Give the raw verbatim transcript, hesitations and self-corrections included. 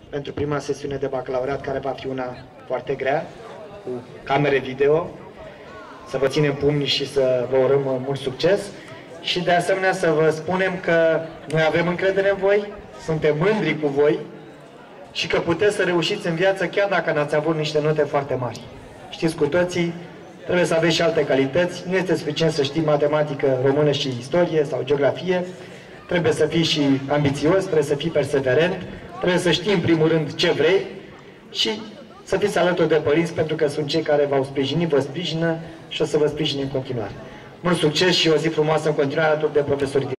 pentru prima sesiune de bacalaureat, care va fi una foarte grea, cu camere video. Să vă ținem pumni și să vă urăm mult succes. Și de asemenea să vă spunem că noi avem încredere în voi, suntem mândri cu voi și că puteți să reușiți în viață chiar dacă n-ați avut niște note foarte mari. Știți cu toții, trebuie să aveți și alte calități, nu este suficient să știi matematică, română și istorie sau geografie, trebuie să fii și ambițios, trebuie să fii perseverent, trebuie să știi în primul rând ce vrei și să fiți alături de părinți, pentru că sunt cei care v-au sprijinit, vă sprijină și o să vă sprijine în continuare. Mult succes și o zi frumoasă în continuare alături de profesorii.